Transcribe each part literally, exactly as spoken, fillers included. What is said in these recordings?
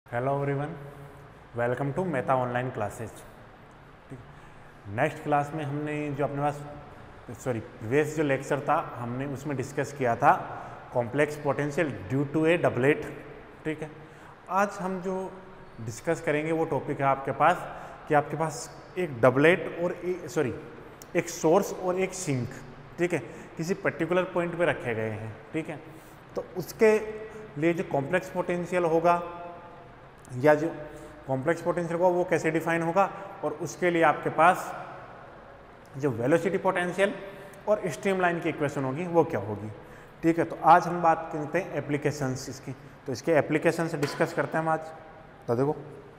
Hello everyone, welcome to Meta online classes. ठीक, next class में हमने जो अपने पास सॉरी प्रीवियस जो लेक्चर था हमने उसमें डिस्कस किया था complex potential due to a doublet. ठीक है, आज हम जो डिस्कस करेंगे वो टॉपिक है आपके पास कि आपके पास एक डबलेट और सॉरी एक सोर्स और एक सिंक, ठीक है, किसी पर्टिकुलर पॉइंट पे रखे गए हैं। ठीक है, तो उसके लिए जो कॉम्प्लेक्स पोटेंशियल होगा या जो कॉम्प्लेक्स पोटेंशियल होगा वो कैसे डिफाइन होगा, और उसके लिए आपके पास जो वेलोसिटी पोटेंशियल और स्ट्रीमलाइन की इक्वेशन होगी वो क्या होगी। ठीक है, तो आज हम बात करते हैं एप्लीकेशंस इसकी, तो इसके एप्लीकेशन से डिस्कस करते हैं हम आज। तो देखो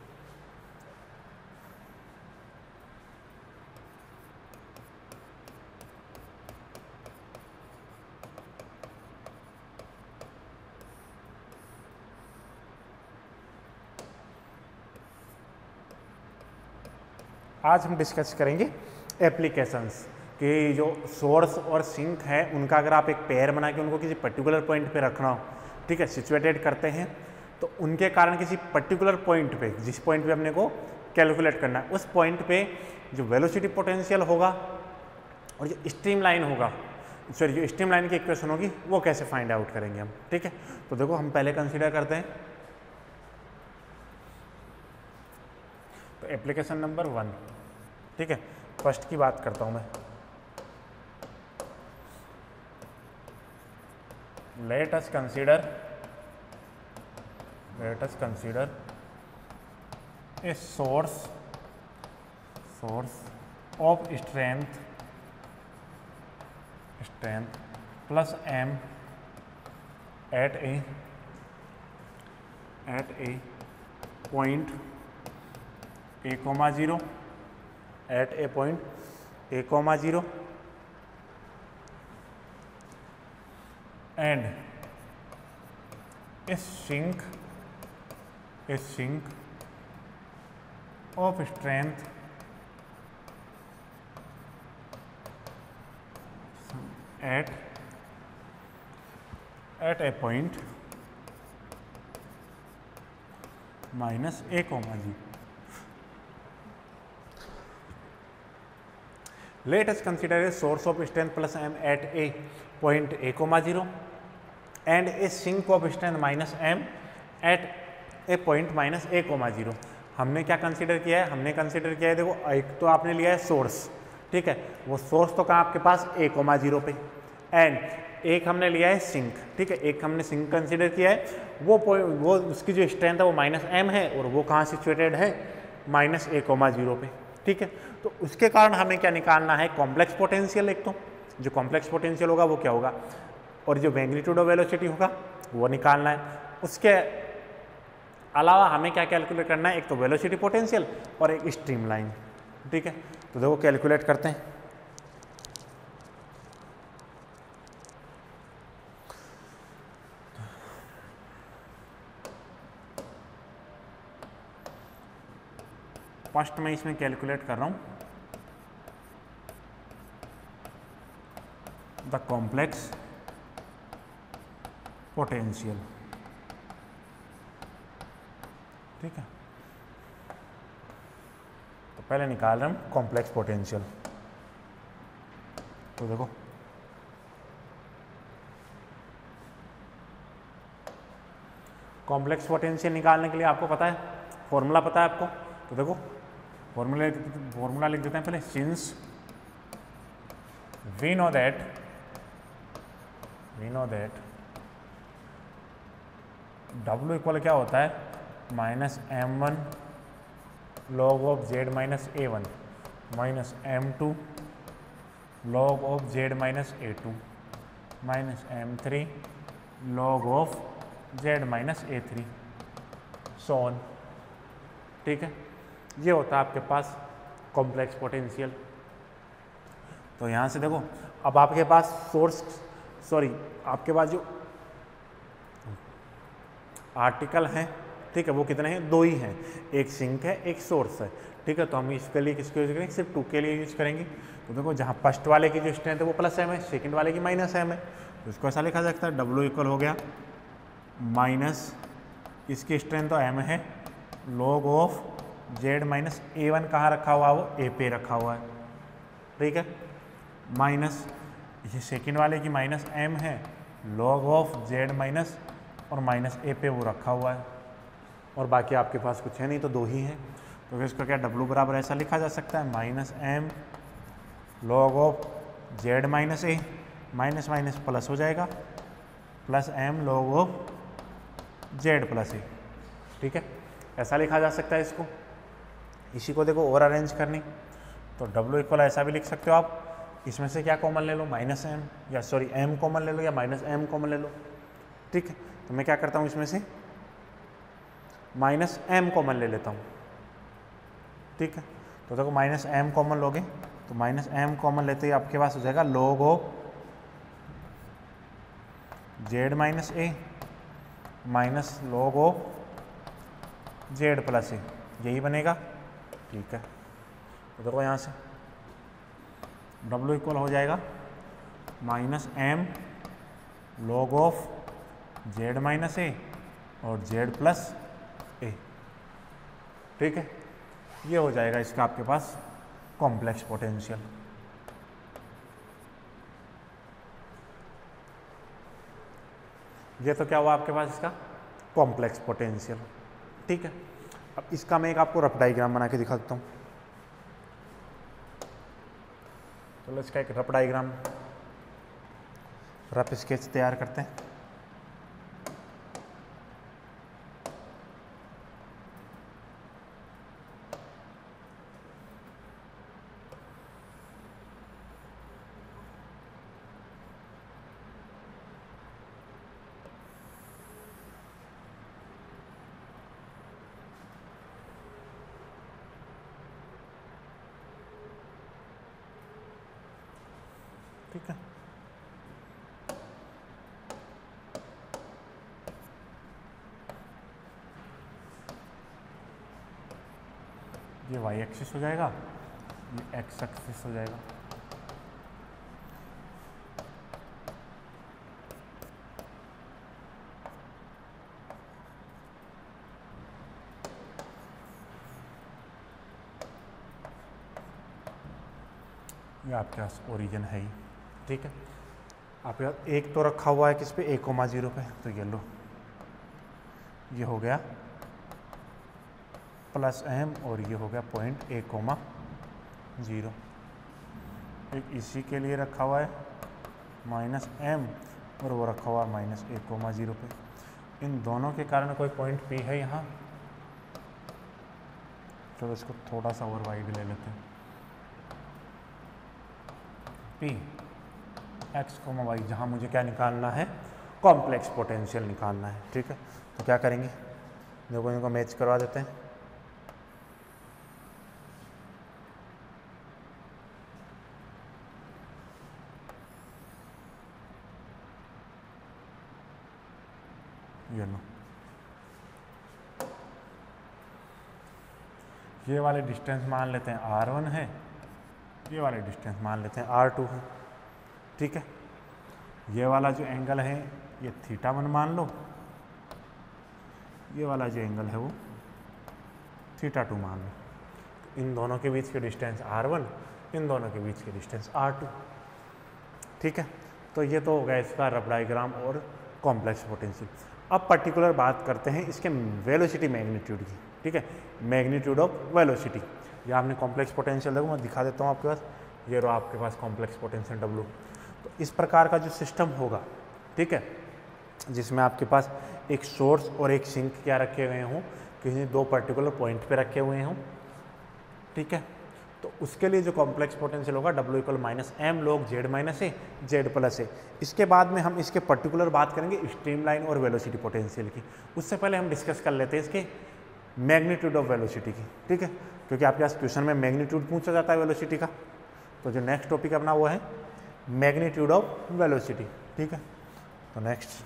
आज हम डिस्कस करेंगे एप्लीकेशंस कि जो सोर्स और सिंक है उनका अगर आप एक पेयर बना के उनको किसी पर्टिकुलर पॉइंट पे रखना हो, ठीक है, सिचुएटेड करते हैं, तो उनके कारण किसी पर्टिकुलर पॉइंट पे, जिस पॉइंट पे अपने को कैलकुलेट करना है, उस पॉइंट पे जो वेलोसिटी पोटेंशियल होगा और जो स्ट्रीमलाइन होगा, सॉरी जो स्ट्रीमलाइन की इक्वेशन होगी वो कैसे फाइंड आउट करेंगे हम। ठीक है, तो देखो हम पहले कंसिडर करते हैं तो एप्लीकेशन नंबर वन। ठीक है, फर्स्ट की बात करता हूं मैं। Let us consider let us consider a source source of strength strength plus m at a at a point a comma zero at a point a comma zero and a sink a sink of strength at at a point minus a comma जी। Let us consider a source of strength plus m at a point a comma zero and a sink of strength minus m at a point minus a comma zero। हमने क्या consider किया है? हमने consider किया है, देखो एक तो आपने लिया है सोर्स, ठीक है, वो सोर्स तो कहाँ आपके पास a कोमा जीरो पे, एंड एक हमने लिया है सिंक। ठीक है, एक हमने सिंक कंसीडर किया है, वो वो उसकी जो स्ट्रेंथ है वो माइनस एम है और वो कहाँ सिचुएटेड है, माइनस ए कोमा जीरो पे। ठीक है, तो उसके कारण हमें क्या निकालना है, कॉम्प्लेक्स पोटेंशियल। एक तो जो कॉम्प्लेक्स पोटेंशियल होगा वो क्या होगा, और जो मैग्नीट्यूड ऑफ वेलोसिटी होगा वो निकालना है। उसके अलावा हमें क्या कैलकुलेट करना है, एक तो वेलोसिटी पोटेंशियल और एक स्ट्रीमलाइन। ठीक है, तो देखो कैलकुलेट करते हैं। फर्स्ट मैं इसमें कैलकुलेट कर रहा हूं द कॉम्प्लेक्स पोटेंशियल। ठीक है, तो पहले निकाल रहे हम कॉम्प्लेक्स पोटेंशियल। तो देखो कॉम्प्लेक्स पोटेंशियल निकालने के लिए आपको पता है, फॉर्मूला पता है आपको, तो देखो फॉर्मूला फॉर्मूला लिख देते हैं पहले। Since we know that we know that W equal क्या होता है, minus m one log of Z minus a one minus M two log of Z minus a two minus M three log of Z minus a three so on. ठीक है, ये होता है आपके पास complex potential. तो यहाँ से देखो अब आपके पास सोर्स सॉरी आपके पास जो आर्टिकल हैं, ठीक है, वो कितने हैं, दो ही हैं, एक सिंक है एक सोर्स है। ठीक है, तो हम इसके लिए किसको यूज करेंगे, सिर्फ टू के लिए यूज करेंगे। तो देखो जहाँ फर्स्ट वाले की जो स्ट्रेंथ है वो प्लस एम है, सेकंड वाले की माइनस एम है, तो इसको ऐसा लिखा जा सकता है डब्ल्यू इक्वल हो गया माइनस इसकी स्ट्रेंथ तो एम है log of Z minus a one कहाँ रखा हुआ है, वो ए पे रखा हुआ है, ठीक है, माइनस ये सेकेंड वाले की माइनस एम है, लॉग ऑफ जेड माइनस और माइनस ए पे वो रखा हुआ है, और बाकी आपके पास कुछ है नहीं तो दो ही है, तो फिर इसका क्या डब्लू बराबर ऐसा लिखा जा सकता है minus M log of Z minus a, minus minus plus हो जाएगा, plus M log of z plus a, ठीक है, ऐसा लिखा जा सकता है इसको। इसी को देखो और अरेंज करनी, तो डब्लू इक्वल ऐसा भी लिख सकते हो आप, इसमें से क्या कॉमन ले लो, माइनस एम, या सॉरी एम कॉमन ले लो या माइनस एम कॉमन ले लो, ठीक है, तो मैं क्या करता हूँ इसमें से माइनस एम कॉमन ले लेता हूँ, ठीक है, तो देखो माइनस एम कॉमन लोगे तो माइनस एम कॉमन लेते ही आपके पास हो जाएगा log of Z minus a minus log of z plus ए, यही बनेगा, ठीक है, तो देखो यहाँ से डब्लू इक्वल हो जाएगा minus M log of Z minus a और जेड प्लस ए, ठीक है, ये हो जाएगा इसका आपके पास कॉम्प्लेक्स पोटेंशियल। ये तो क्या हुआ आपके पास इसका कॉम्प्लेक्स पोटेंशियल, ठीक है। अब इसका मैं एक आपको रफ डायग्राम बना के दिखा देता हूँ, चलो इसका एक रफ डायग्राम रफ स्केच तैयार करते हैं। ठीक है, ये वाई एक्सिस हो जाएगा, ये एक्स एक्सिस हो जाएगा, ये आपके पास ओरिजिन है ही, ठीक है। आपके पास एक तो रखा हुआ है किस पे, ए कोमा जीरो पे, तो ये लो ये हो गया प्लस एम और ये हो गया पॉइंट ए कोमा जीरो, एक इसी के लिए रखा हुआ है माइनस एम और वो रखा हुआ है माइनस ए कोमा जीरो पे। इन दोनों के कारण कोई पॉइंट पी है यहाँ, चलो इसको थोड़ा सा और वाइड ले लेते हैं, पी एक्स कोमा वाई, जहाँ मुझे क्या निकालना है, कॉम्प्लेक्स पोटेंशियल निकालना है, ठीक है। तो क्या करेंगे, देखो इनको मैच करवा देते हैं, ये लो, ये वाले डिस्टेंस मान लेते हैं आर वन है, ये वाले डिस्टेंस मान लेते हैं आर टू है, ठीक है। ये वाला जो एंगल है ये थीटा वन मान लो, ये वाला जो एंगल है वो थीटा टू मान लो, इन दोनों के बीच के डिस्टेंस आर वन, इन दोनों के बीच के डिस्टेंस आर टू, ठीक है। तो ये तो हो गया इसका रफ डायग्राम और कॉम्प्लेक्स पोटेंशियल। अब पर्टिकुलर बात करते हैं इसके वेलोसिटी मैग्नीट्यूड की, ठीक है, मैग्नीट्यूड ऑफ वेलोसिटी। या आपने कॉम्प्लेक्स पोटेंशियल देखो मैं दिखा देता हूँ आपके पास, ये रहा आपके पास कॉम्प्लेक्स पोटेंशियल डब्लू। तो इस प्रकार का जो सिस्टम होगा, ठीक है, जिसमें आपके पास एक सोर्स और एक सिंक क्या रखे हुए हों, किसी दो पर्टिकुलर पॉइंट पे रखे हुए हों, ठीक है, तो उसके लिए जो कॉम्प्लेक्स पोटेंशियल होगा डब्ल्यू equal minus M log z minus a z plus a. इसके बाद में हम इसके पर्टिकुलर बात करेंगे स्ट्रीमलाइन और वेलोसिटी पोटेंशियल की। उससे पहले हम डिस्कस कर लेते हैं इसके मैग्नीट्यूड ऑफ वेलोसिटी की, ठीक है, क्योंकि आपके पास क्वेश्चन में मैग्नीट्यूड पूछा जाता है वेलोसिटी का। तो जो नेक्स्ट टॉपिक अपना वो है मैग्नीट्यूड ऑफ वेलोसिटी, ठीक है। तो next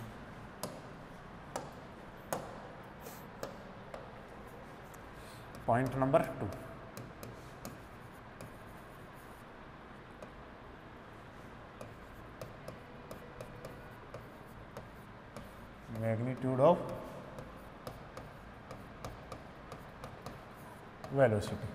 point number two, magnitude of velocity,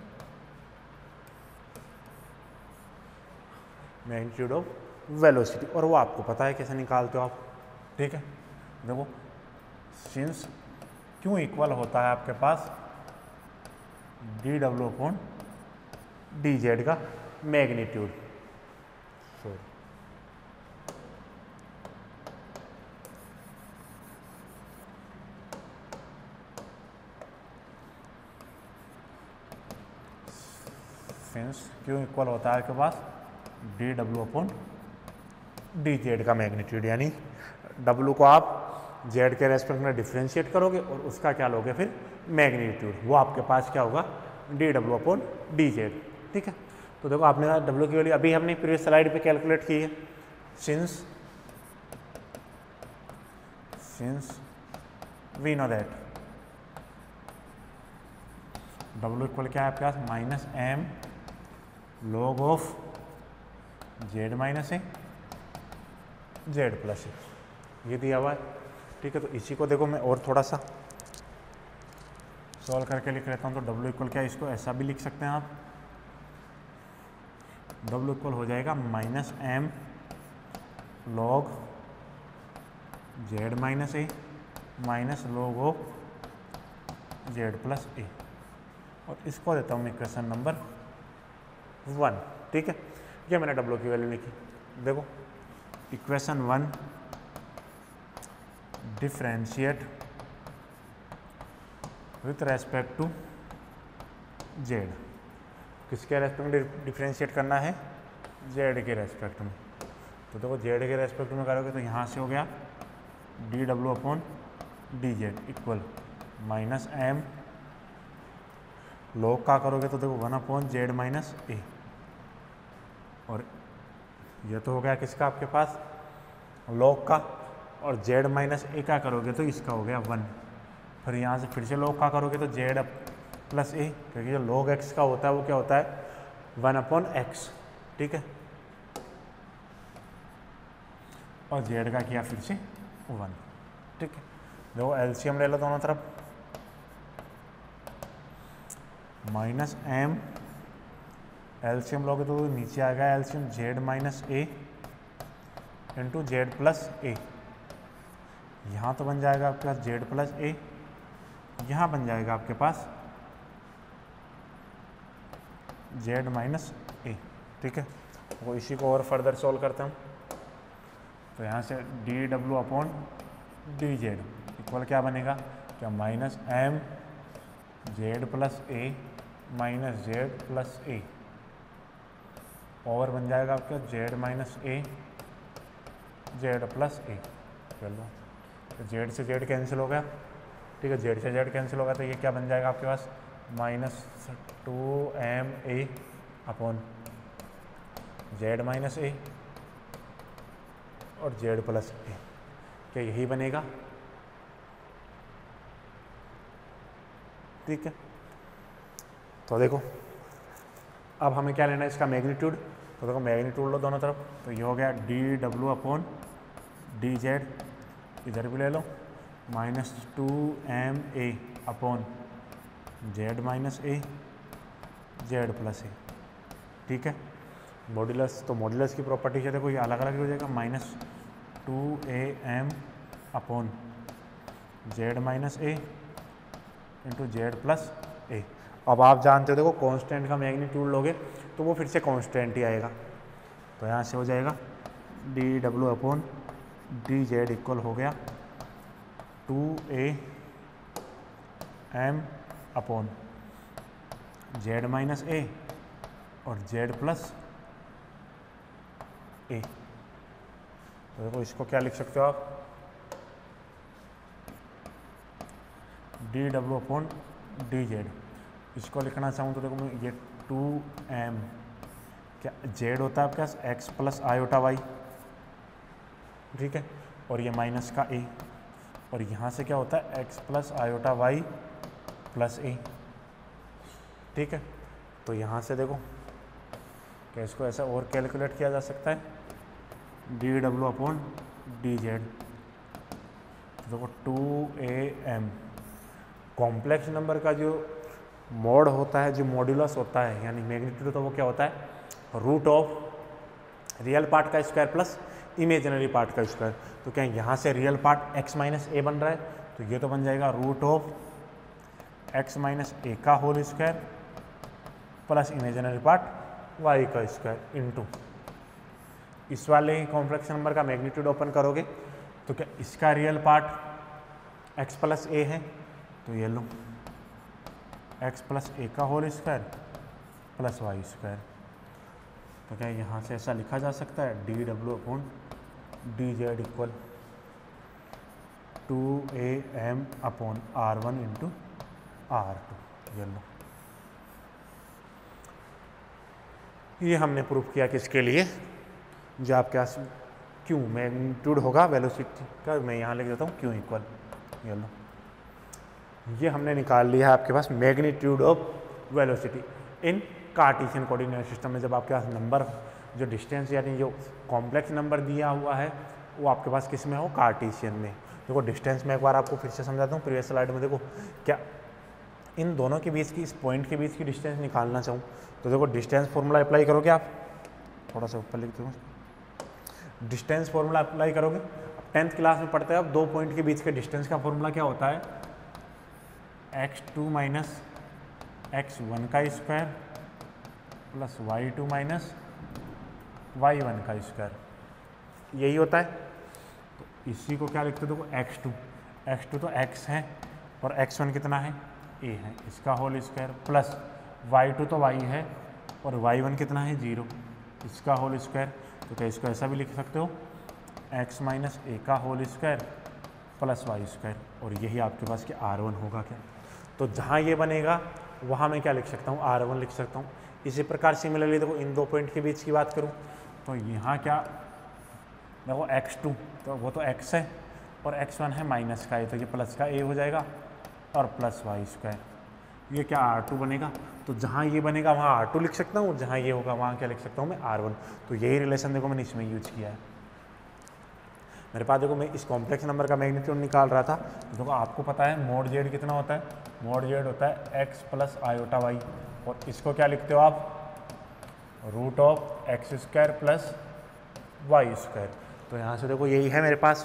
magnitude of velocity, और वो आपको पता है कैसे निकालते हो आप, ठीक है। देखो सिंस क्यों इक्वल होता है आपके पास d W upon D z का magnitude, sorry since q equal होता है आपके पास d W upon D z का मैग्नीट्यूड, यानी डब्ल्यू को आप जेड के रेस्पेक्ट में डिफ्रेंशिएट करोगे और उसका क्या लोगे फिर मैग्नीट्यूड, वो आपके पास क्या होगा d W upon D z, ठीक है। तो देखो आपने डब्ल्यू की वैल्यू अभी हमने प्रीवियस स्लाइड पे कैलकुलेट की है, since since we know that डब्ल्यू इक्वल क्या है आपके पास minus M log of Z minus a z plus a, ये दिया हुआ है, ठीक है। तो इसी को देखो मैं और थोड़ा सा सॉल्व करके लिख लेता हूँ। तो डब्ल्यू इक्वल क्या है, इसको ऐसा भी लिख सकते हैं आप, डब्ल्यू इक्वल हो जाएगा minus M log z minus a minus log of z plus ए, और इसको देता हूँ मैं इक्वेशन नंबर वन, ठीक है। ये मैंने डब्ल्यू की वैल्यू लिखी। देखो equation one differentiate with respect to z, किसके रेस्पेक्ट में डिफरेंशिएट करना है, जेड के रेस्पेक्ट में। तो देखो जेड के रेस्पेक्ट में करोगे तो यहाँ से हो गया D W upon D Z equal minus M log का करोगे तो देखो one upon z minus a, और ये तो हो गया किसका आपके पास लॉग का, और जेड माइनस ए का करोगे तो इसका हो गया वन, फिर यहाँ से फिर से लॉग का करोगे तो जेड प्लस ए, क्योंकि जो लॉग एक्स का होता है वो क्या होता है वन अपॉन एक्स, ठीक है। और जेड का किया फिर से वन, ठीक है। देखो एलसीएम ले लो दोनों तरफ, माइनस एम एलसीएम लोगे तो नीचे आ गया LCM z minus a into z plus a, यहाँ तो बन जाएगा आपके पास जेड प्लस ए, यहाँ बन जाएगा आपके पास जेड माइनस ए, ठीक है। वो इसी को और फर्दर सॉल्व करते हैं। तो यहाँ से d W upon D Z equal क्या बनेगा, क्या minus m Z plus a minus z plus a, over बन जाएगा आपका z minus a z plus a. चलो तो जेड से जेड कैंसिल हो गया, ठीक है, जेड से जेड कैंसिल होगा तो ये क्या बन जाएगा आपके पास minus two m a upon z minus a और जेड प्लस ए, क्या यही बनेगा, ठीक है। तो देखो अब हमें क्या लेना है इसका मैग्नीट्यूड, तो देखो मैग्नीट्यूड लो दोनों तरफ, तो ये हो गया D W upon D z, इधर भी ले लो minus two m a upon z minus a z plus a, ठीक है। मॉड्यूलस, तो मॉड्यूलस की प्रॉपर्टी है देखो ये अलग अलग हो जाएगा, minus two A M upon z minus a into z plus a. अब आप जानते हो देखो कांस्टेंट का मैग्नीट्यूड लोगे तो वो फिर से कांस्टेंट ही आएगा, तो यहाँ से हो जाएगा d W upon D Z equal हो गया two A M upon z minus a और जेड प्लस ए। तो देखो इसको क्या लिख सकते हो आप, d W upon D z, इसको लिखना चाहूँ तो देखो मैं ये टू एम, क्या जेड होता है आपके पास एक्स प्लस आयोटा वाई, ठीक है, और ये माइनस का ए, और यहाँ से क्या होता है x plus iota y plus a, ठीक है। तो यहाँ से देखो क्या इसको ऐसा और कैलकुलेट किया जा सकता है, d W upon D z, देखो टू ए एम कॉम्प्लेक्स नंबर का जो मोड होता है जो मॉड्यूलस होता है यानी मैग्नीट्यूड, तो वो क्या होता है रूट ऑफ रियल पार्ट का स्क्वायर प्लस इमेजिनरी पार्ट का स्क्वायर। तो क्या यहाँ से real part x minus a बन रहा है, तो ये तो बन जाएगा root of x minus a का whole square plus imaginary part y का स्क्वायर इनटू इस वाले कॉम्प्लेक्स नंबर का मैग्नीट्यूड ओपन करोगे तो क्या इसका real part x plus a है, तो ये लो x प्लस ए का whole square plus y square. तो क्या यहाँ से ऐसा लिखा जा सकता है d W upon D Z equal two A M upon are one into are two. ये लो, ये हमने प्रूफ किया किसके लिए, जो आपके पास क्यू मैग्नीट्यूड होगा वेलोसिटी का, मैं यहाँ लिख देता हूँ क्यू इक्वल, ये लो ये हमने निकाल लिया है आपके पास magnitude of velocity in Cartesian coordinate system में। जब आपके पास नंबर जो डिस्टेंस यानी जो कॉम्प्लेक्स नंबर दिया हुआ है वो आपके पास किस में हो, कार्टेशियन में। देखो डिस्टेंस में एक बार आपको फिर से समझाता हूँ, प्रीवियस स्लाइड में देखो क्या इन दोनों के बीच की, इस पॉइंट के बीच की डिस्टेंस निकालना चाहूँ तो देखो डिस्टेंस फॉर्मूला अप्लाई करोगे आप, थोड़ा सा ऊपर लिख दो, डिस्टेंस फॉर्मूला अप्लाई करोगे। टेंथ क्लास में पढ़ते हैं अब दो पॉइंट के बीच के डिस्टेंस का फॉर्मूला क्या होता है, x two minus x one का square plus y two minus y one का स्क्वायर, यही होता है। तो इसी को क्या लिखते हो, देखो एक्स टू, एक्स टू तो एक्स है और एक्स वन कितना है, ए है, इसका whole square plus y two तो वाई है और वाई वन कितना है, जीरो, इसका होल स्क्वायर। तो क्या इसको ऐसा भी लिख सकते हो एक्स माइनस ए का whole square plus y square, और यही आपके पास क्या आर वन होगा क्या। तो जहाँ ये बनेगा वहाँ मैं क्या लिख सकता हूँ, आर वन लिख सकता हूँ। इसी प्रकार सिमिलरली देखो इन दो पॉइंट के बीच की बात करूँ तो यहाँ क्या देखो एक्स टू तो वो तो एक्स है और एक्स वन है माइनस का ए, तो ये प्लस का ए हो जाएगा और प्लस वाई स्क्वायर, ये क्या आर टू बनेगा। तो जहाँ ये बनेगा वहाँ आर टू लिख सकता हूँ, जहाँ ये होगा वहाँ क्या लिख सकता हूँ मैं, आर वन। तो यही रिलेशन देखो मैंने इसमें यूज किया है। मेरे पास देखो मैं इस कॉम्प्लेक्स नंबर का मैग्नीट्यूड निकाल रहा था, तो देखो आपको पता है मोड जेड कितना होता है, मोड जेड होता है एक्स प्लस आयोटा वाई, और इसको क्या लिखते हो आप, root of x square plus y square. तो यहाँ से देखो यही है मेरे पास।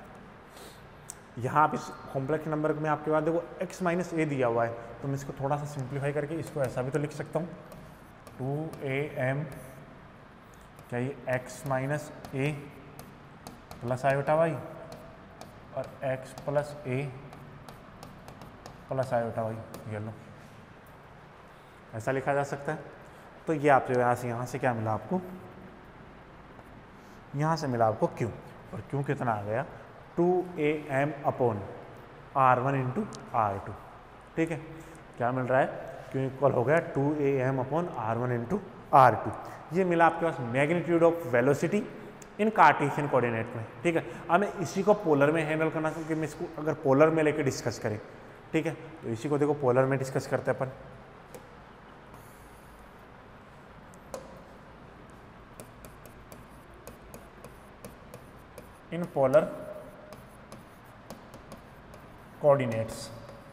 यहाँ आप इस कॉम्प्लेक्स नंबर में आपके पास देखो x माइनस ए दिया हुआ है, तो मैं इसको थोड़ा सा सिंप्लीफाई करके इसको ऐसा भी तो लिख सकता हूँ, टू ए एम क्या ये x माइनस ए प्लस आयोटा वाई और x प्लस ए प्लस आयोटा वाई, ये लो ऐसा लिखा जा सकता है। तो ये आपसे यहाँ से यहाँ से क्या मिला आपको, यहाँ से मिला आपको q, और q कितना आ गया, two A M upon are one into are two. ठीक है, क्या मिल रहा है, क्यों इक्वल हो गया two A M upon are one into are two. ये मिला आपके पास magnitude of velocity in Cartesian coordinate में। ठीक है, अब मैं इसी को पोलर में हैंडल करना चाहूँ कि मैं इसको अगर पोलर में लेके डिस्कस करें। ठीक है, तो इसी को देखो पोलर में डिस्कस करते हैं अपन। इन पोलर कोऑर्डिनेट्स,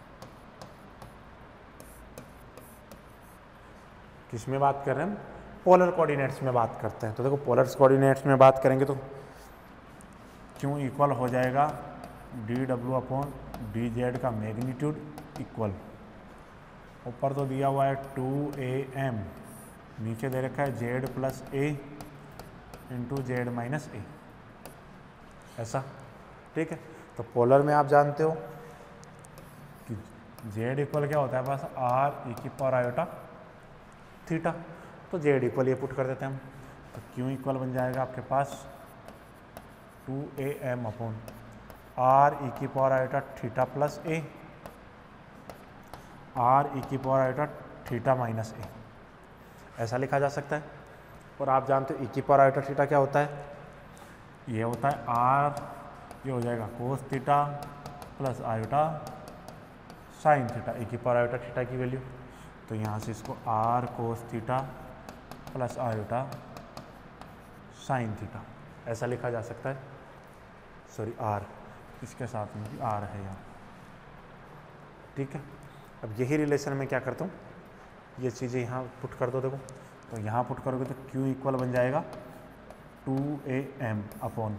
किस में बात कर रहे हैं हम, पोलर कोऑर्डिनेट्स में बात करते हैं। तो देखो पोलर कोऑर्डिनेट्स में बात करेंगे तो क्यों इक्वल हो जाएगा d W upon D z का मैग्नीट्यूड इक्वल, ऊपर तो दिया हुआ है टू ए एम, नीचे दे रखा है z plus A into Z minus a, ऐसा। ठीक है, तो पोलर में आप जानते हो कि जेड इक्वल क्या होता है पास, आर ई की पावर आयोटा थीटा, तो जेड इक्वल ये पुट कर देते हैं हम, तो क्यू इक्वल बन जाएगा आपके पास two A M upon r ई की power iota theta plus a, r ई की power iota theta minus a, ऐसा लिखा जा सकता है। और आप जानते हो ई की पावर आयोटा थीटा क्या होता है, ये होता है आर, ये हो जाएगा cos theta plus iota sine theta, e की पावर आयोटा थीटा की वैल्यू। तो यहाँ से इसको r cos theta plus iota sine theta ऐसा लिखा जा सकता है। सॉरी आर, इसके साथ में भी आर है यहाँ। ठीक है, अब यही रिलेशन में क्या करता हूँ, ये चीज़ें यहाँ पुट कर दो। देखो तो यहाँ पुट करोगे तो Q इक्वल बन जाएगा टू ए एम अपॉन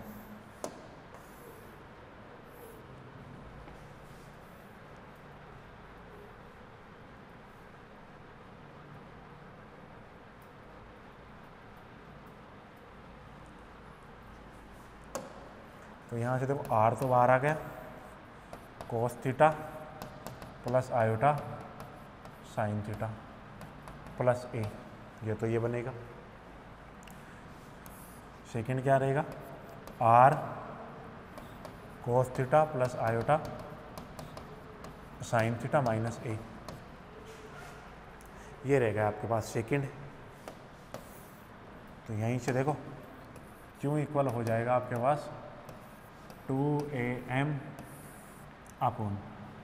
तो यहाँ से देखो R तो बाहर आ गया, cos theta plus iota sine theta plus a, ये तो ये बनेगा। सेकंड क्या रहेगा, r cos theta plus iota sine theta minus a, ये रहेगा आपके पास सेकंड। तो यहीं से देखो क्यों इक्वल हो जाएगा आपके पास two A M upon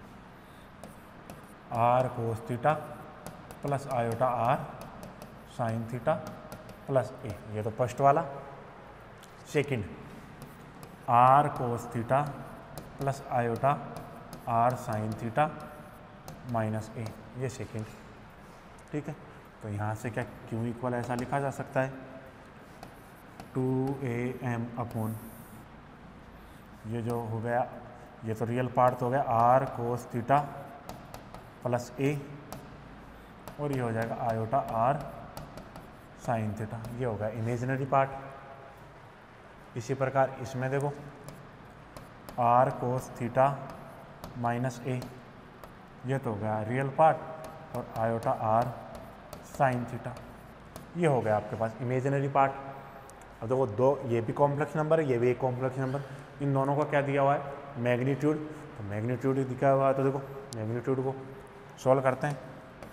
r cos theta plus iota are sine theta plus a, ये तो फर्स्ट वाला। Second r cos theta plus iota are sine theta minus a, ये सेकंड। ठीक है, तो यहाँ से क्या क्यू इक्वल ऐसा लिखा जा सकता है टू ए एम अपॉन, ये जो हो गया ये तो रियल पार्ट तो हो गया आर कोस थीटा प्लस ए, और ये हो जाएगा आयोटा आर साइन थीटा, ये होगा इमेजिनरी पार्ट। इसी प्रकार इसमें देखो r cos theta minus a, ये तो हो गया रियल पार्ट, और आयोटा आर साइन थीटा, ये हो गया आपके पास इमेजिनरी पार्ट। अब देखो दो ये भी कॉम्प्लेक्स नंबर है, ये भी एक कॉम्प्लेक्स नंबर, इन दोनों का क्या दिया हुआ है मैग्नीट्यूड, तो मैग्नीट्यूड दिया हुआ है, तो देखो मैग्नीट्यूड को सॉल्व करते हैं।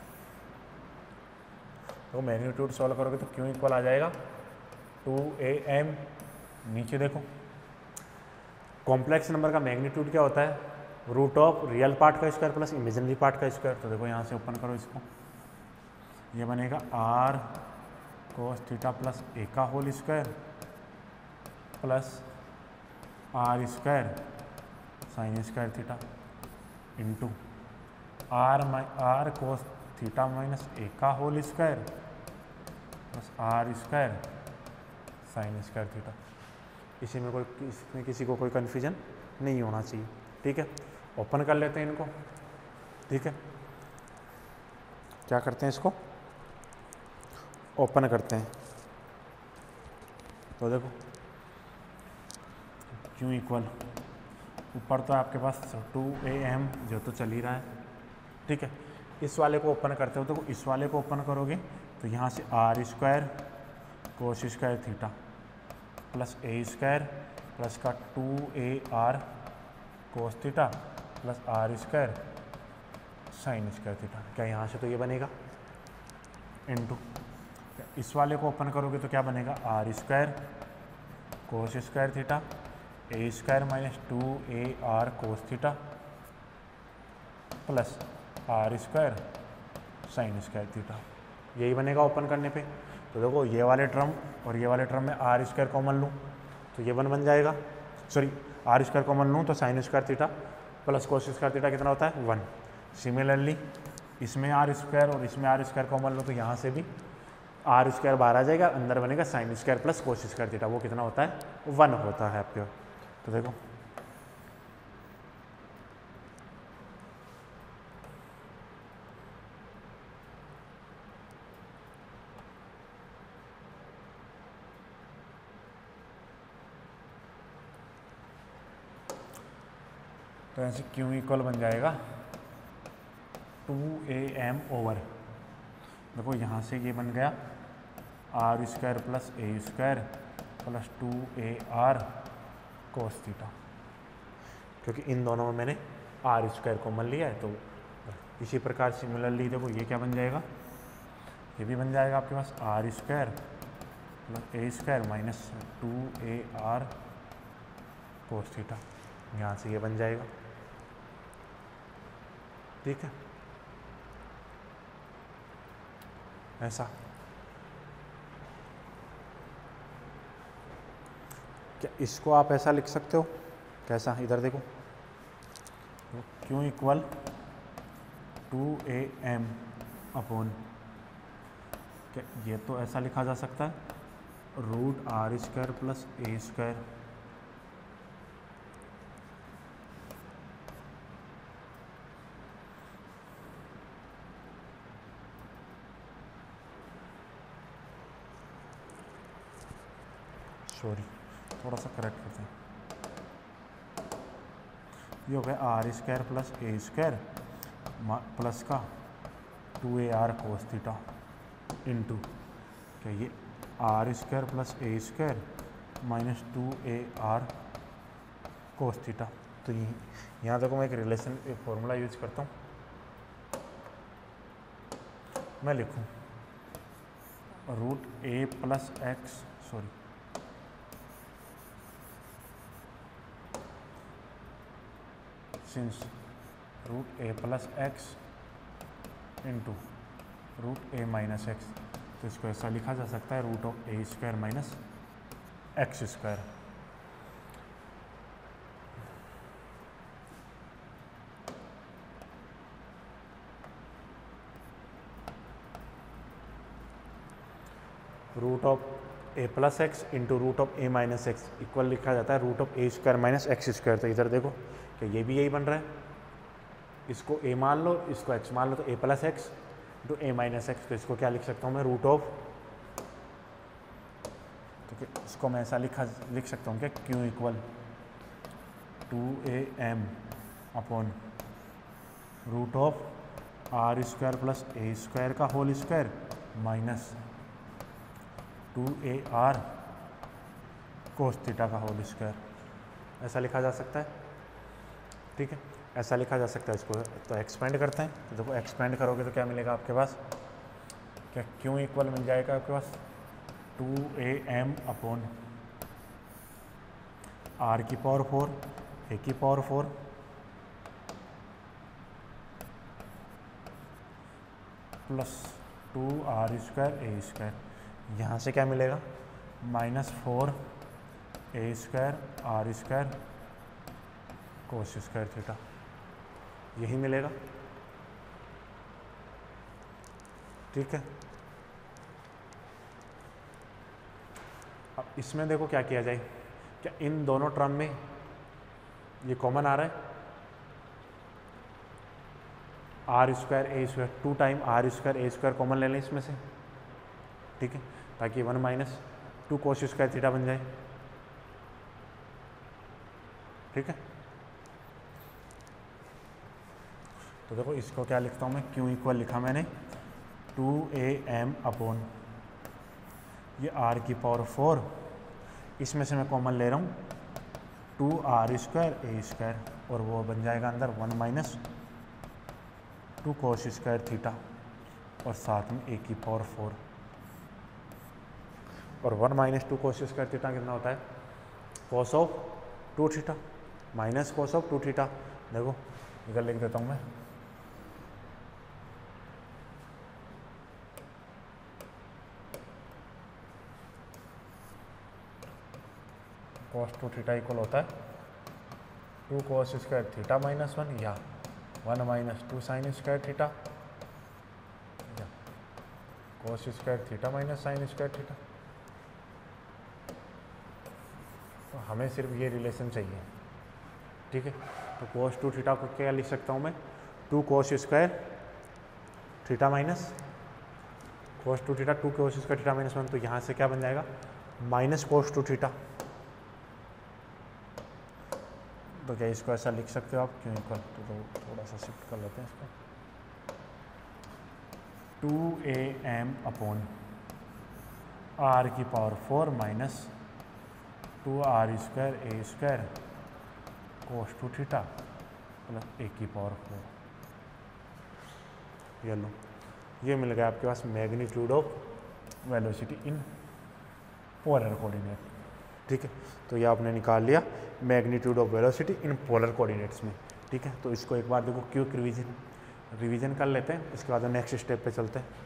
तो मैग्नीट्यूड सॉल्व करोगे तो क्यों इक्वल आ जाएगा टू ए एम, नीचे देखो कॉम्प्लेक्स नंबर का मैग्नीट्यूड क्या होता है, रूट ऑफ रियल पार्ट का स्क्वायर प्लस इमेजिनरी पार्ट का स्क्वायर। तो देखो यहाँ से ओपन करो इसको, ये बनेगा r cos theta plus a का whole square plus are square sine square theta into r माइ r cos theta minus a का whole square plus are square sine square theta. इसी में कोई इसमें किसी को कोई कन्फ्यूजन नहीं होना चाहिए। ठीक है, ओपन कर लेते हैं इनको। ठीक है, क्या करते हैं, इसको ओपन करते हैं। तो देखो क्यों इक्वल ऊपर तो आपके पास टू ए एम जो तो चल ही रहा है। ठीक है, इस वाले को ओपन करते हो तो इस वाले को ओपन करोगे तो यहाँ से r square cos square theta plus ए स्क्वायर प्लस का two A R cos theta plus are square sine square theta, क्या यहाँ से तो ये बनेगा इनटू, इस वाले को ओपन करोगे तो क्या बनेगा r square cos square theta a square minus two A R cos theta plus are square sine square theta, यही बनेगा ओपन करने पे। तो देखो ये वाले टर्म और ये वाले टर्म में आर स्क्वायर कॉमन लूँ तो ये वन बन जाएगा, सॉरी आर स्क्वायर कॉमन लूँ तो sine square theta plus cos square theta कितना होता है वन। सिमिलरली इसमें आर स्क्वायर और इसमें आर स्क्वायर कॉमन लो तो यहाँ से भी आर स्क्वायर बाहर आ जाएगा, अंदर बनेगा sine square plus cos square theta, वो कितना होता है वन होता है आपके। तो देखो तो ऐसे क्यू इक्वल बन जाएगा टू ए एम ओवर, देखो यहाँ से ये बन गया are square plus A square plus two A R cos theta, क्योंकि इन दोनों में मैंने आर स्क्वायर कॉमन लिया है। तो इसी प्रकार सिमिलरली देखो ये क्या बन जाएगा, ये भी बन जाएगा आपके पास r square plus A square minus two A R cos theta, यहाँ से ये बन जाएगा। ठीक है, ऐसा क्या इसको आप ऐसा लिख सकते हो, कैसा, इधर देखो क्यों equal two A M upon, क्या ये तो ऐसा लिखा जा सकता है रूट आर स्क्वायर प्लस ए स्क्वायर सॉरी थोड़ा सा करेक्ट करते हैं, ये हो गया are square plus A square plus का two A R cos theta into, क्या ये r square plus A square minus two A R cos theta. तो ये यहाँ देखो मैं एक रिलेशन एक फॉर्मूला यूज करता हूँ, मैं लिखूँ रूट ए plus x sorry since root ए प्लस एक्स इंटू रूट ए माइनस एक्स, तो इसको ऐसा लिखा जा सकता है root of A square minus x square. Root of a plus x into root of a minus x equal लिखा जाता है root of A square minus x square. तो इधर देखो कि ये भी यही बन रहा है, इसको ए मान लो इसको एक्स मान लो, तो a plus x into a minus x, तो इसको क्या लिख सकता हूँ मैं रूट ऑफ, तो इसको मैं ऐसा लिखा लिख सकता हूँ क्या Q equal two A M upon root of are square plus A square का whole square minus two A R cos theta का होल स्क्वायर, ऐसा लिखा जा सकता है। ठीक है, ऐसा लिखा जा सकता है इसको। तो एक्सपेंड करते हैं, तो देखो एक्सपेंड करोगे तो क्या मिलेगा आपके पास, क्या क्यू इक्वल मिल जाएगा आपके पास two A M upon r की पावर फोर ए की power four plus two are square A square, यहाँ से क्या मिलेगा minus four A square are square cos square theta, यही मिलेगा। ठीक है, अब इसमें देखो क्या किया जाए, क्या इन दोनों टर्म में ये कॉमन आ रहा है, are square A square two time r square A square common ले लें इसमें से। ठीक है, ताकि one minus two cos square theta बन जाए। ठीक है, तो देखो इसको क्या लिखता हूँ मैं, क्यू इक्वल लिखा मैंने टू ए एम अपॉन ये आर की पावर फोर, इसमें से मैं कॉमन ले रहा हूँ two are square A square, और वो बन जाएगा अंदर one minus two cos square theta, और साथ में ए की पावर फोर, और one minus two cos square theta कितना होता है cos of two theta minus cos of two theta. देखो इधर लिख देता हूँ मैं, कोस टू थीटा इक्वल होता है two cos square theta minus one, या one minus two sine square theta, या cos square theta minus sine square theta. तो हमें सिर्फ ये रिलेशन चाहिए। ठीक है, तो कोस टू थीटा को क्या लिख सकता हूँ मैं, two cos square theta minus cos two theta two cos square theta minus one, तो यहाँ से क्या बन जाएगा माइनस कोस टू थीटा। तो क्या इसको ऐसा लिख सकते हो आप क्यों इक्वल, तो, तो थोड़ा सा शिफ्ट कर लेते हैं इसको, two A M upon r की power four minus two are square A square cos two theta plus ए की पावर फोर। ये लो, ये मिल गया आपके पास magnitude of velocity in polar coordinate. ठीक है, तो ये आपने निकाल लिया magnitude of velocity in polar coordinates में। ठीक है, तो इसको एक बार देखो क्विक रिवीजन रिवीजन कर लेते हैं, इसके बाद नेक्स्ट स्टेप पे चलते हैं।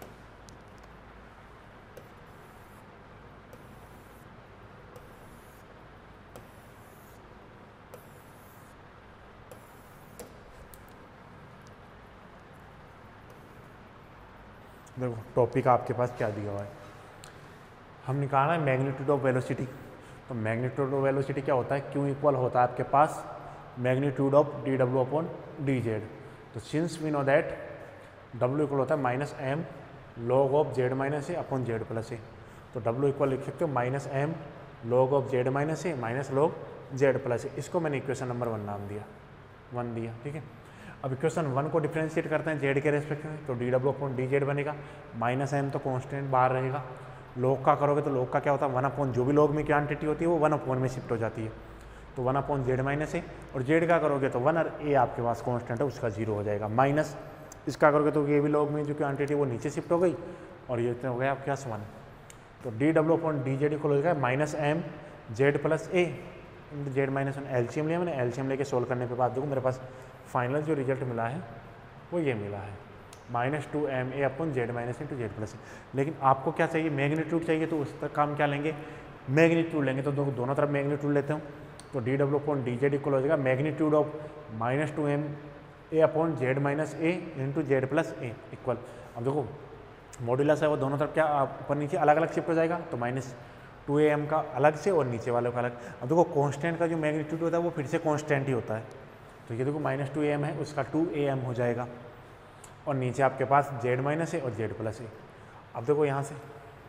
देखो टॉपिक आपके पास क्या दिया हुआ है, हम निकालना है मैग्नीट्यूड ऑफ वेलोसिटी। तो मैग्नीट्यूड ऑफ वेलोसिटी क्या होता है, क्यू इक्वल होता है आपके पास magnitude of D W upon D Z. तो सिंस वी नो दैट डब्ल्यू इक्वल होता है minus M log of Z minus a upon z plus a. तो डब्ल्यू इक्वल लिख सकते हो minus M log of Z minus a minus log z plus a. इसको मैंने इक्वेशन नंबर वन नाम दिया, वन दिया, ठीक है। अब इक्वेशन वन को डिफ्रेंशिएट करते हैं जेड के रेस्पेक्ट में, तो d W upon D z बनेगा, माइनस एम तो कॉन्स्टेंट बाहर रहेगा, लॉग का करोगे तो लॉग का क्या होता है वन अपॉन जो भी लॉग में क्वांटिटी होती है वो वन अपॉन में शिफ्ट हो जाती है, तो one upon z minus a, और जेड का करोगे तो वन और ए आपके पास कॉन्स्टेंट है उसका जीरो हो जाएगा, माइनस इसका करोगे तो ये भी लॉग में जो क्वांटिटी वो नीचे शिफ्ट हो गई और ये हो गया आपके पास वन। तो d W upon D Z equal हो जाएगा minus m Z plus a z minus one. LCM लिया मैंने, एलसीएम लेके सोल्व करने के बाद देखो मेरे पास फाइनल जो रिजल्ट मिला है वो ये मिला है minus two m a upon z minus into z plus a. लेकिन आपको क्या चाहिए, मैग्नीट्यूड चाहिए, तो उस तक काम क्या लेंगे, मैग्नीट्यूड लेंगे। तो दो, दोनों तरफ मैग्नीट्यूड लेते हूँ, तो d W upon D Z equal हो जाएगा magnitude of minus two m a upon z minus a into z plus a equal. अब देखो मॉड्यूलस है वो दोनों तरफ क्या ऊपर नीचे अलग अलग शिफ्ट हो जाएगा, तो माइनस टू ए एम का अलग से और नीचे वालों का अलग। अब देखो कांस्टेंट का जो मैग्नीट्यूड होता है वो फिर से कांस्टेंट ही होता है, तो ये देखो माइनस टू ए एम है उसका टू ए एम हो जाएगा, और नीचे आपके पास जेड माइनस ए और जेड प्लस ए। अब देखो यहाँ से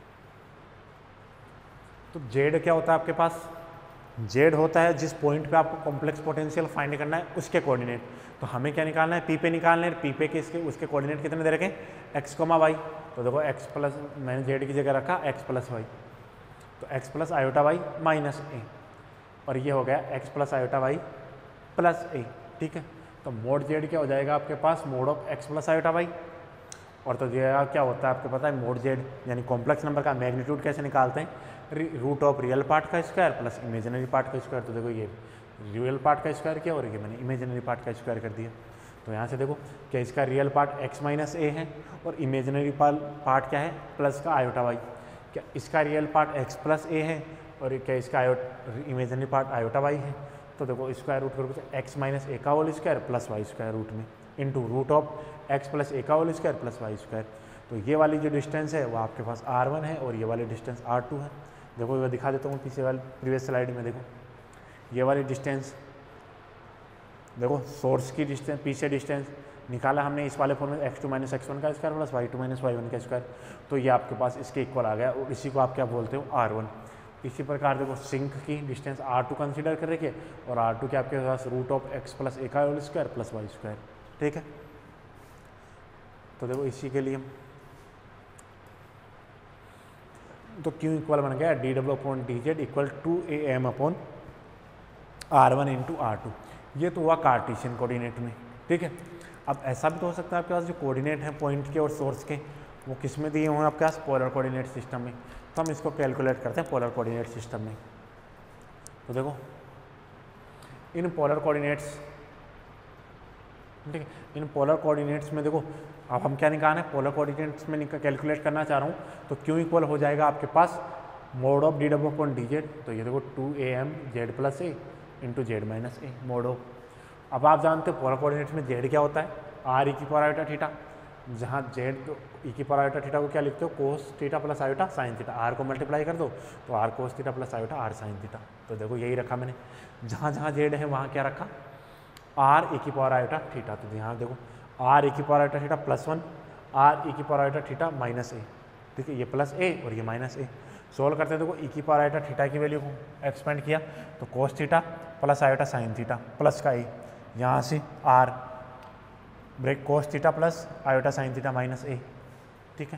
तो जेड क्या होता है आपके पास, जेड होता है जिस पॉइंट पे आपको कॉम्प्लेक्स पोटेंशियल फाइंड करना है उसके कोऑर्डिनेट। तो हमें क्या निकालना है, पी पे निकालना है, पी पे के इसके उसके कोऑर्डिनेट कितने दे रखे, एक्स कोमा वाई। तो देखो एक्स प्लस मैंने जेड की जगह रखा एक्स प्लस वाई, तो x plus iota y minus a, और ये हो गया x plus iota y plus a, ठीक है। तो मोड जेड क्या हो जाएगा आपके पास, mod of x plus iota y, और तो ये क्या होता है आपको पता है मोड जेड यानी कॉम्प्लेक्स नंबर का मैग्नीट्यूड कैसे निकालते हैं, रूट ऑफ रियल पार्ट का स्क्वायर प्लस इमेजिनरी पार्ट का स्क्वायर। तो देखो ये रियल पार्ट का स्क्वायर किया और ये मैंने इमेजिनरी पार्ट का स्क्वायर कर दिया। तो यहाँ से देखो क्या इसका real part x minus a है और इमेजिनरी पार्ट क्या है प्लस का आयोटा वाई। क्या इसका real part x plus a है और क्या इसका इमेजिनरी पार्ट आयोटा वाई है। तो देखो स्क्वायर रूट करोगे तो एक्स माइनस ए का whole square plus y square root में into root of x plus a का whole square plus y square. तो ये वाली जो डिस्टेंस है वो आपके पास आर वन है और ये वाली डिस्टेंस आर टू है। देखो मैं दिखा देता हूँ पीछे वाली प्रीवियस स्लाइड में, देखो ये वाली डिस्टेंस, देखो सोर्स की डिस्टेंस पीछे डिस्टेंस निकाला हमने इस वाले फॉर्म में x two minus x one का square plus y two minus y one का स्क्वायर। तो ये आपके पास इसके इक्वल आ गया और इसी को आप क्या बोलते हो आर वन। इसी प्रकार देखो सिंक की डिस्टेंस आर टू कंसिडर कर रखिए और आर टू के आपके पास root of x plus a का whole square plus y square, ठीक है। तो देखो इसी के लिए तो क्यू इक्वल बन गया D W upon D Z equal two A M upon are one into are two. ये तो हुआ कार्टेशियन कोऑर्डिनेट में, ठीक है। अब ऐसा भी तो हो सकता है आपके पास जो कोऑर्डिनेट है पॉइंट के और सोर्स के वो किस में दिए हुए हैं आपके पास, पोलर कोऑर्डिनेट सिस्टम में। तो हम इसको कैलकुलेट करते हैं पोलर कोऑर्डिनेट सिस्टम में। तो देखो इन पोलर कोऑर्डिनेट्स, ठीक है, इन पोलर कोऑर्डिनेट्स में देखो अब हम क्या निकालना है, पोलर कोऑर्डिनेट्स में कैलकुलेट करना चाह रहा हूँ। तो क्यू इक्वल हो जाएगा आपके पास mod of D W upon D Z. तो ये देखो two A M Z plus A into Z minus A mod of. अब आप जानते हो पोलर कोऑर्डिनेट्स में जेड क्या होता है, आर ई की पावर आयोटा थीटा, जहाँ जेड तो ई की पावर आयोटा थीटा को क्या लिखते हो cos theta plus iota sine theta, R को मल्टीप्लाई कर दो तो R cos theta plus iota are sine theta. तो देखो यही रखा मैंने, जहाँ जहाँ जेड है वहाँ क्या रखा आर ई की पावर आयोटा थीटा। तो यहाँ देखो आर ई की power iota theta plus one, R ई की power iota theta minus A, ठीक है, ये प्लस ए और ये माइनस ए। सोल्व करते हैं देखो ई की पावर आयोटा थीटा की वैल्यू को एक्सपेंड किया तो cos theta plus iota sine theta plus का ए, यहाँ से R break cos theta plus iota sine theta minus A, ठीक है।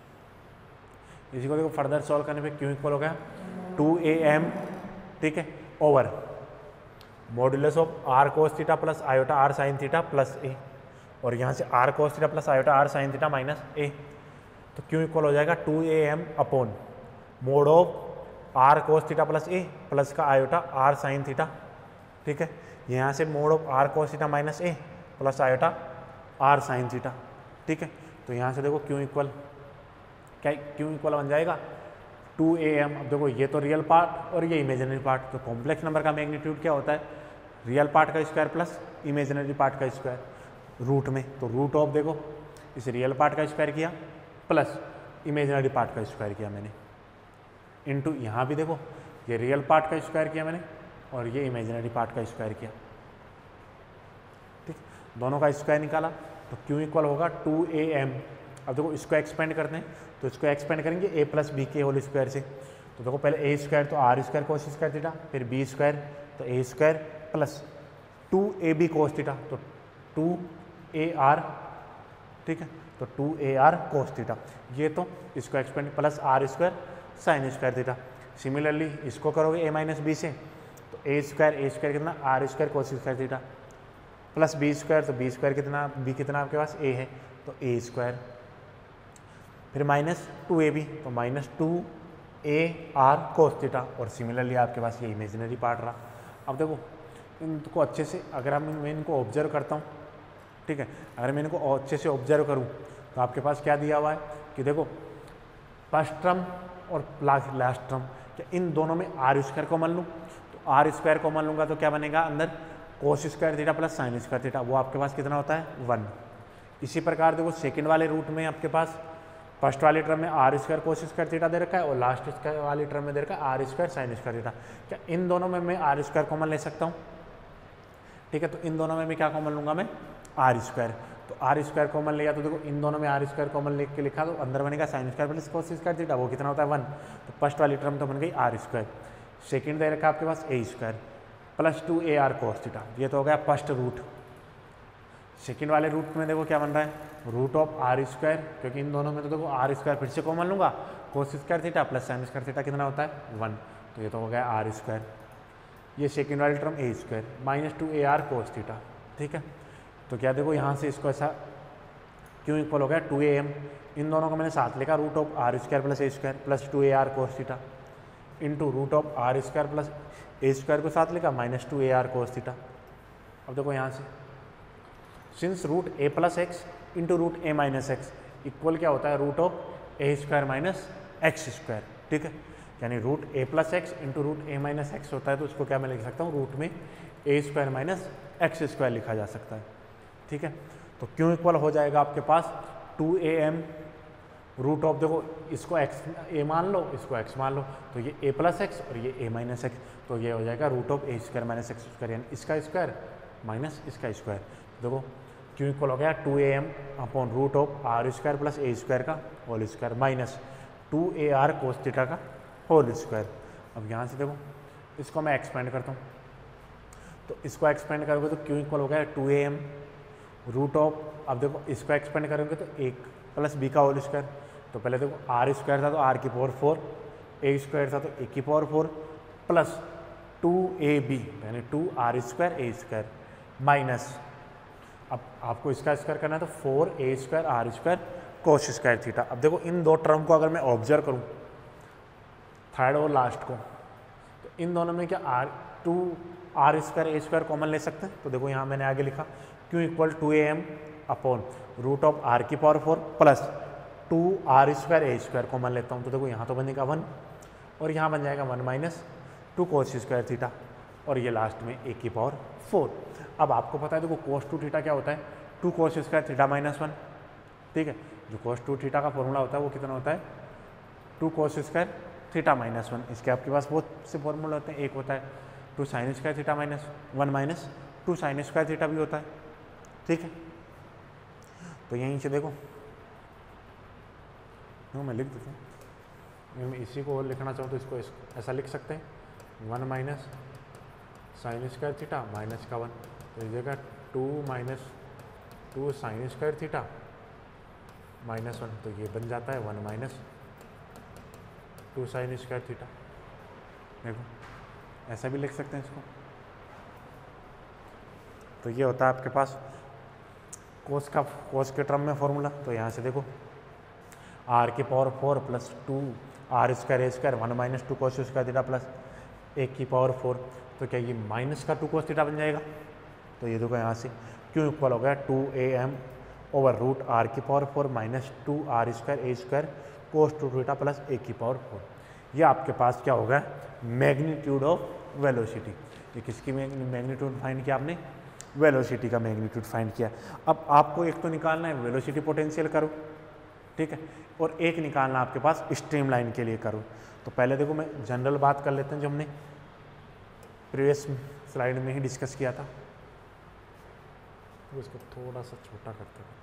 इसी को देखो फर्दर सॉल्व करने पे क्यू इक्वल हो गया टू ए एम, ठीक है, over modulus of R cos theta plus iota are sine theta plus ए, और यहाँ से R cos theta plus iota are sine theta minus A. तो क्यू इक्वल हो जाएगा two A M upon mod of R cos theta plus A plus का iota are sine theta, ठीक है। यहाँ से mod of R cos theta minus A plus iota are sine theta, ठीक है। तो यहाँ से देखो क्यू इक्वल क्या क्यू इक्वल बन जाएगा टू ए एम। अब देखो ये तो रियल पार्ट और ये इमेजिनरी पार्ट, तो कॉम्प्लेक्स नंबर का मैग्नीट्यूड क्या होता है, रियल पार्ट का स्क्वायर प्लस इमेजिनरी पार्ट का स्क्वायर रूट में। तो रूट ऑफ देखो इस रियल पार्ट का स्क्वायर किया प्लस इमेजिनरी पार्ट का स्क्वायर किया मैंने, इनटू यहाँ भी देखो ये रियल पार्ट का स्क्वायर किया मैंने और ये इमेजिनरी पार्ट का स्क्वायर किया, ठीक, दोनों का स्क्वायर निकाला तो Q इक्वल होगा टू ए एम। अब देखो इसको एक्सपेंड करते हैं तो इसको एक्सपेंड करेंगे a प्लस बी के होल स्क्वायर से, तो देखो पहले ए स्क्वायर तो R square cos square theta, फिर बी स्क्वायर तो A square plus two A B cos theta, तो टू ए आर, ठीक है, तो two A R cos theta, ये तो इसको expand plus are square sine square theta. Similarly इसको करोगे ए माइनस बी से तो ए स्क्वायर ए स्क्वायर कितना R square cos square theta plus B square, तो बी स्क्वायर कितना बी कितना आपके पास ए है तो ए स्क्वायर, फिर माइनस टू ए बी तो minus two A R cos theta, और सिमिलरली आपके पास ये इमेजिनरी पार्ट रहा। अब देखो इनको अच्छे से अगर हम मैं इनको ऑब्जर्व करता हूँ, ठीक है, अगर मैं इनको अच्छे से ऑब्जर्व करूँ तो आपके पास क्या दिया हुआ है कि देखो फर्स्ट टर्म और लास्ट टर्म, क्या इन दोनों में आर स्क्वायर कॉमन लूँ, तो आर स्क्वायर कॉमन लूँगा तो क्या बनेगा अंदर cos square theta plus sine square theta, वो आपके पास कितना होता है वन। इसी प्रकार देखो सेकंड वाले रूट में आपके पास फर्स्ट वाले टर्म में R square cos square theta दे रखा है और लास्ट स्क्वायर वाली टर्म में दे रखा है are square sine square theta, क्या इन दोनों में मैं आर स्क्वायर कॉमन ले सकता हूँ, ठीक है, तो इन दोनों में मैं क्या कॉमन लूँगा मैं आर स्क्वायर, तो आर स्क्वायर कॉमन लिया तो देखो इन दोनों में आर स्क्वायर कॉमन लेके लिखा तो अंदर बनेगा sine square plus cos square theta, वो कितना होता है वन, तो फर्स्ट वाली टर्म तो बन गई आर स्क्वायर, सेकेंड दे रखा आपके पास A square plus two A R cos theta, ये तो हो गया फर्स्ट रूट। सेकेंड वाले रूट में देखो क्या बन रहा है रूट ऑफ आर स्क्वायर, क्योंकि इन दोनों में तो देखो आर स्क्वायर फिर से कॉमन लूँगा, cos square theta plus sine square theta कितना होता है वन, तो ये तो हो गया आर स्क्वायर। ये सेकेंड वाली term A square minus two A R cos theta, ठीक है, तो क्या देखो यहाँ से इसको ऐसा क्यों इक्वल हो गया टू ए एम, इन दोनों को मैंने साथ लिखा root of are square plus A square plus two A R cos theta into root of are square plus A square को साथ लिखा minus two A R cos theta. अब देखो यहाँ से सिंस रूट ए प्लस एक्स इंटू रूट ए minus x equal क्या होता है root of A square minus x square, ठीक है, यानी रूट ए प्लस एक्स इंटू रूट ए माइनस एक्स होता है तो उसको क्या मैं लिख सकता हूँ रूट में A square minus x square लिखा जा सकता है, ठीक है, तो क्यों इक्वल हो जाएगा आपके पास two A M root of देखो इसको एक्स ए मान लो इसको एक्स मान लो तो ये ए प्लस एक्स और ये ए माइनस एक्स, तो ये हो जाएगा root of A square minus x square, यानी इसका स्क्वायर माइनस इसका स्क्वायर, देखो क्यों इक्वल हो गया two A M upon root of are square plus A square का whole square minus two A R cos theta का होल स्क्वायर। अब यहाँ से देखो इसको मैं एक्सपेंड करता हूँ तो इसको एक्सपेंड करोगे तो क्यों इक्वल हो गया two A M root of, अब देखो इसको एक्सपेंड करोगे तो एक प्लस बी का होल स्क्वायर, तो पहले देखो आर स्क्वायर था तो आर की पावर फोर, ए स्क्वायर था तो ए की power four plus two A B यानी two are square A square minus, अब आपको इसका स्क्वायर करना है तो four A square are square cos square theta. अब देखो इन दो टर्म को अगर मैं ऑब्जर्व करूँ थर्ड और लास्ट को तो इन दोनों में क्या R two are square A square common ले सकते हैं, तो देखो यहाँ मैंने आगे लिखा Q equal two A M upon root of R की power four plus two are square A square common लेता हूँ तो देखो यहाँ तो बनेगा वन और यहाँ बन जाएगा one minus two cos square theta और ये लास्ट में ए की पावर फोर। अब आपको पता है देखो कोस टू थीटा क्या होता है two cos square theta minus one, ठीक है, जो कोस टू थीटा का फॉर्मूला होता है वो कितना होता है two cos square theta minus one. इसके आपके पास बहुत से फॉर्मूला होते हैं, एक होता है two sine square theta minus one minus two sine square theta भी होता है, ठीक है, तो यहीं से देखो मैं लिख देता हूँ, मैं इसी को और लिखना चाहूँ तो इसको ऐसा लिख सकते हैं one minus sine square theta minus का वन, तो इस जगह two minus two sine square theta minus one, तो ये बन जाता है one minus two sine square theta. देखो ऐसा भी लिख सकते हैं इसको, तो ये होता है आपके पास कोस का कोस के टर्म में फॉर्मूला। तो यहाँ से देखो आर की power four plus two are square A square one minus two cos square theta plus ए की पावर फोर, तो क्या ये माइनस का टू कोस थीटा बन जाएगा, तो ये देखो यहाँ से क्यों इक्वल हो गया टू ए एम ओवर रूट आर की power four minus two are square A square cos two theta plus ए की पावर फोर। ये आपके पास क्या होगा मैग्नीट्यूड ऑफ वेलोसिटी। ये किसकी मैग्नीट्यूड फाइंड किया आपने वेलोसिटी का मैग्नीट्यूड फाइंड किया। अब आपको एक तो निकालना है वेलोसिटी पोटेंशियल करो, ठीक है, और एक निकालना आपके पास स्ट्रीम लाइन के लिए कर्व। तो पहले देखो मैं जनरल बात कर लेते हैं जो हमने प्रीवियस स्लाइड में ही डिस्कस किया था, तो इसको थोड़ा सा छोटा करते हैं।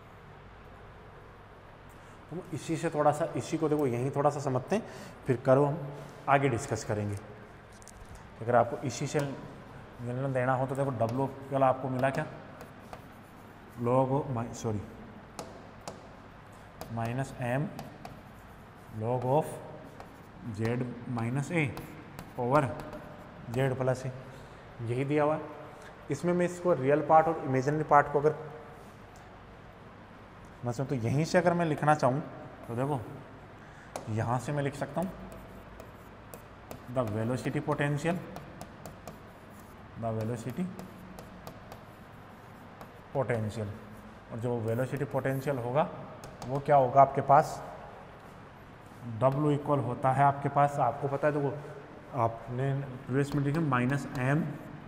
तो इसी से थोड़ा सा, इसी को देखो यहीं थोड़ा सा समझते हैं, फिर कर्व हम आगे डिस्कस करेंगे। अगर आपको इसी से जनरल देना हो तो देखो डब्ल्यू कल आपको मिला क्या, log sorry minus M log of Z minus A over Z plus ए, यही दिया हुआ है। इसमें मैं इसको रियल पार्ट और इमेजिनरी पार्ट को अगर मतलब तो यहीं से अगर मैं लिखना चाहूँ तो देखो यहाँ से मैं लिख सकता हूँ the velocity potential, the velocity potential, और जो वेलोसिटी पोटेंशियल होगा वो क्या होगा आपके पास, W इक्वल होता है आपके पास, आपको पता है देखो आपने प्रीवियस में लिखा माइनस एम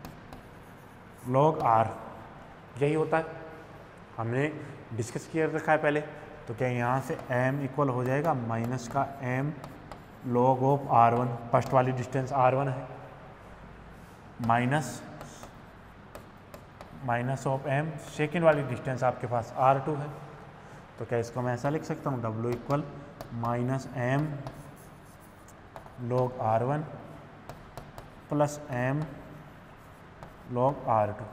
लॉग आर, यही होता है, हमने डिस्कस किया रखा है पहले। तो क्या यहाँ से m इक्वल हो जाएगा माइनस का m log of R one, first वाली डिस्टेंस आर वन है, minus minus of m second वाली डिस्टेंस आपके पास आर टू है। तो क्या इसको मैं ऐसा लिख सकता हूँ W equal minus M log R one plus M log R two.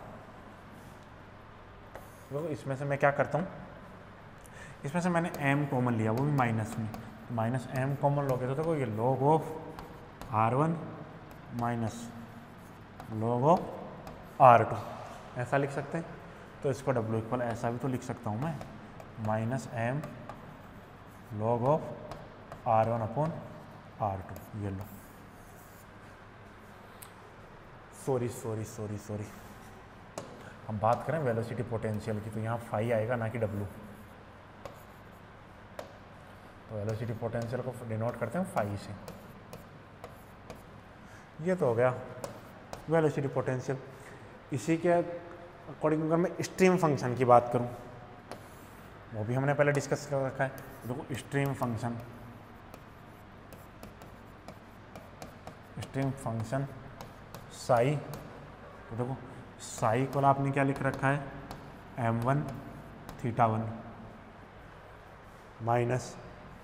तो इसमें से मैं क्या करता हूँ, इसमें से मैंने m कॉमन लिया, वो भी माइनस में, माइनस एम कॉमन लोगे तो देखो ये log of R one minus log of R two, ऐसा लिख सकते हैं। तो इसको W इक्वल ऐसा भी तो लिख सकता हूँ मैं, minus M log of R one upon R two. ये लो, सॉरी सॉरी सॉरी सॉरी हम बात करें वेलोसिटी पोटेंशियल की, तो यहाँ फाई आएगा ना कि W। तो वेलोसिटी पोटेंशियल को डिनोट करते हैं फाई से। ये तो हो गया वेलोसिटी पोटेंशियल। इसी के अकॉर्डिंग अगर मैं स्ट्रीम फंक्शन की बात करूं, वो भी हमने पहले डिस्कस कर रखा है। देखो stream function, stream function psi, तो देखो साई को आपने क्या लिख रखा है, M one theta one minus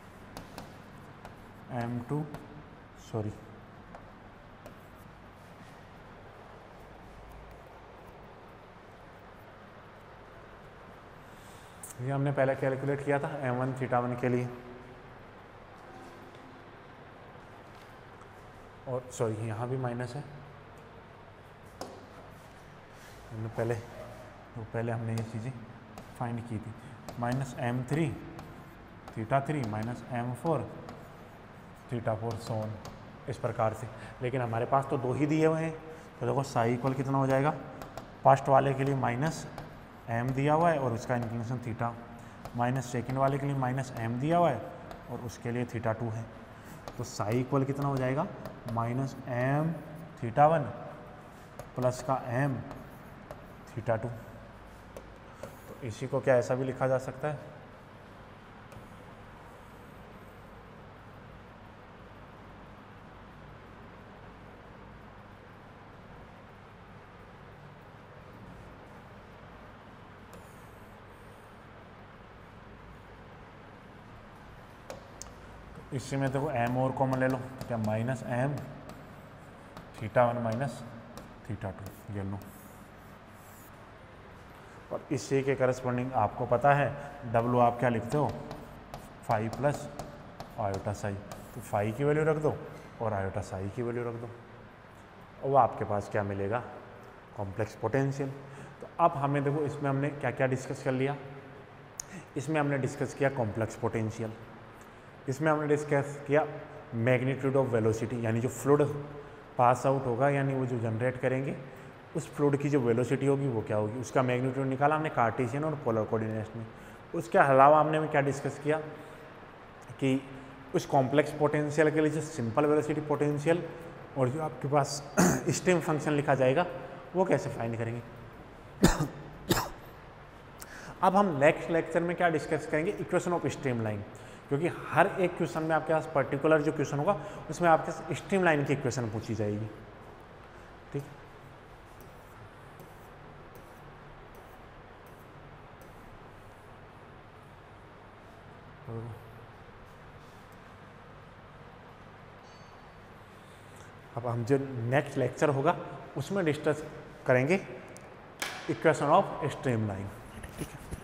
M two sorry ये हमने पहले कैलकुलेट किया था एम वन थीटा वन के लिए, और सॉरी यहाँ भी माइनस है, हमने पहले तो पहले हमने ये चीज़ें फाइंड की थी, minus M three theta three minus M four theta four so on, इस प्रकार से। लेकिन हमारे पास तो दो ही दिए हुए हैं, तो देखो साई इक्वल कितना हो जाएगा, फर्स्ट वाले के लिए माइनस एम दिया हुआ है और उसका इंक्लिनेशन थीटा, माइनस सेकेंड वाले के लिए माइनस एम दिया हुआ है और उसके लिए थीटा टू है। तो साई इक्वल कितना हो जाएगा, minus M theta one plus का एम थीटा टू। तो इसी को क्या ऐसा भी लिखा जा सकता है, इसी में देखो m और कॉमन ले लो, तो क्या minus M theta one minus theta two, ये लो। और इसी के करस्पॉन्डिंग आपको पता है W आप क्या लिखते हो, फाइव प्लस आयोटा साई, तो फाइव की वैल्यू रख दो और आयोटा साई की वैल्यू रख दो, और वो आपके पास क्या मिलेगा, कॉम्प्लेक्स पोटेंशियल। तो अब हमें देखो इसमें हमने क्या क्या डिस्कस कर लिया, इसमें हमने डिस्कस किया कॉम्प्लेक्स पोटेंशियल, इसमें हमने डिस्कस किया मैग्नीट्यूड ऑफ वेलोसिटी, यानी जो फ्लूइड पास आउट होगा यानी वो जो जनरेट करेंगे उस फ्लूइड की जो वेलोसिटी होगी वो क्या होगी, उसका मैग्नीट्यूड निकाला हमने कार्टेशियन और पोलर कोऑर्डिनेट्स में। उसके अलावा हमने क्या डिस्कस किया कि उस कॉम्प्लेक्स पोटेंशियल के लिए जो सिंपल वेलोसिटी पोटेंशियल और जो आपके पास स्ट्रीम फंक्शन लिखा जाएगा वो कैसे फाइंड करेंगे। अब हम नेक्स्ट लेक्चर में क्या डिस्कस करेंगे, इक्वेशन ऑफ स्ट्रीमलाइन, क्योंकि हर एक क्वेश्चन में आपके पास पर्टिकुलर जो क्वेश्चन होगा उसमें आपके स्ट्रीमलाइन की इक्वेशन पूछी जाएगी। ठीक, अब हम जो नेक्स्ट लेक्चर होगा उसमें डिस्कस करेंगे इक्वेशन ऑफ स्ट्रीमलाइन। ठीक है।